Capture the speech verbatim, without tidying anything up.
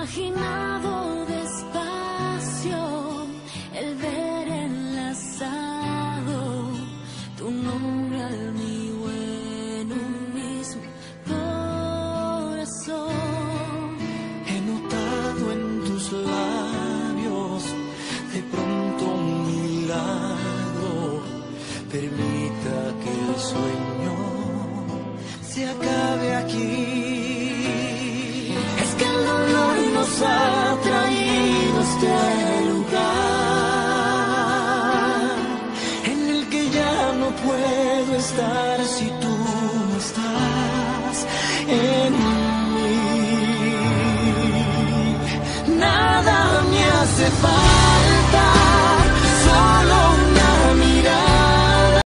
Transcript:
imaginado despacio el ver enlazado tu nombre al mío en un mismo corazón. He notado en tus labios de pronto un milagro. Permita que el sueño se acabe aquí. Nos ha traído a este lugar en el que ya no puedo estar si tú no estás en mí. Nada me hace falta.